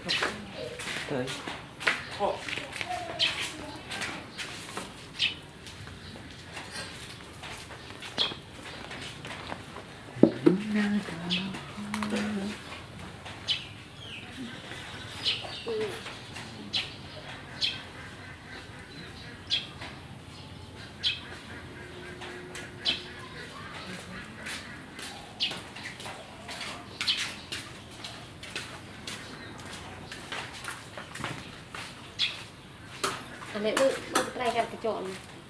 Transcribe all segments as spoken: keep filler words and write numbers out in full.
tới Mẹ ơi, bông tay gạt cái chọn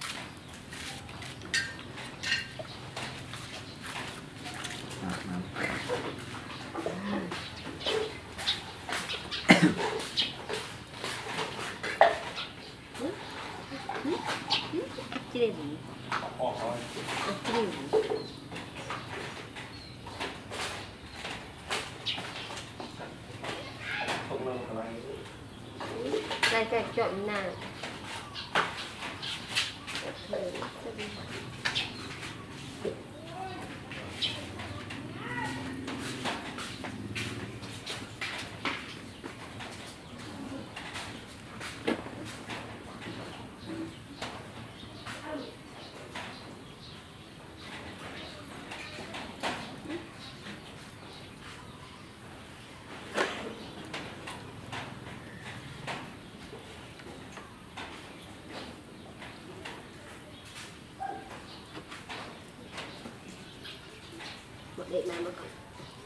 Chị đi đây cái chọn nào để làm mà còn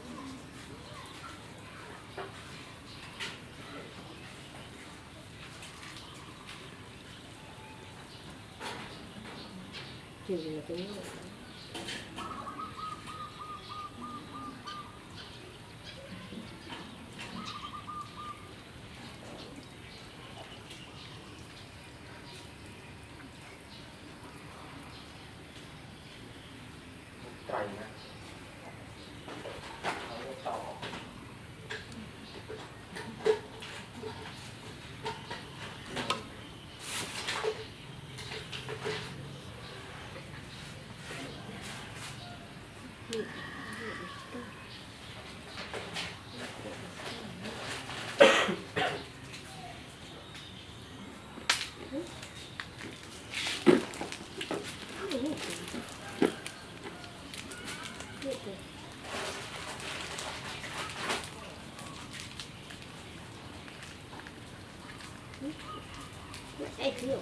chuyện gì là cái Strang á. Ê, thiếu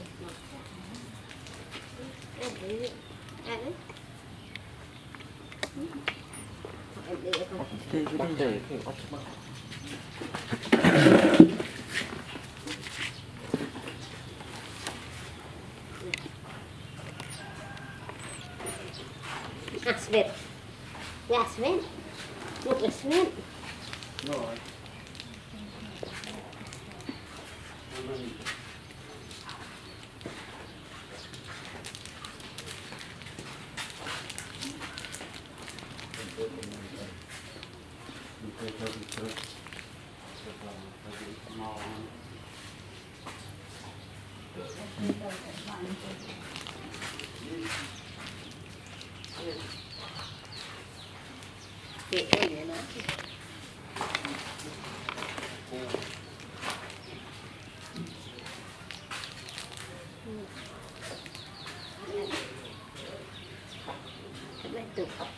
em thấy à đấy em để không Thì cái này để cái ốc mà Asvet Asvet một Asvet rồi Chị ơi vậy đó Hãy subscribe cho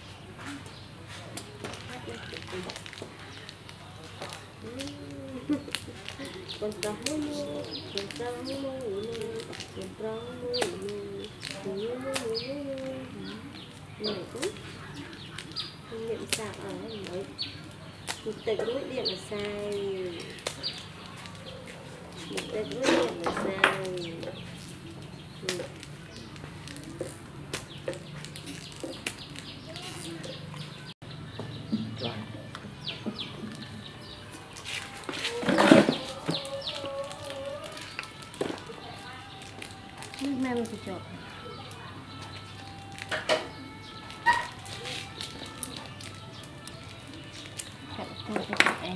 con trâu mù con trâu mù con trâu mù này cũng điện sạc ở đấy một tịch mũi điện là sai một tịch mũi điện là sai nước nem thì chọn cạnh tôi cho các em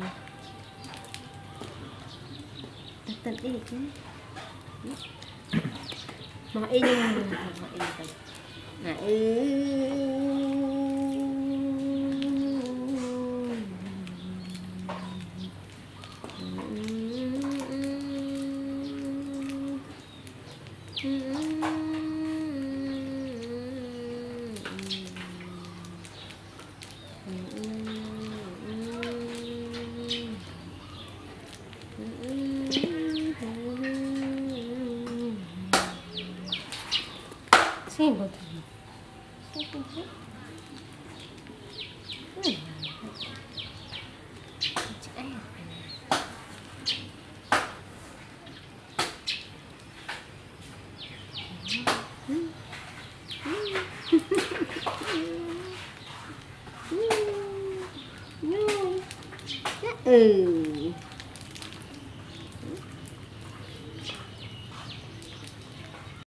tận đi chứ mà y nhưng mà y mà y Sim, bota. Ừ.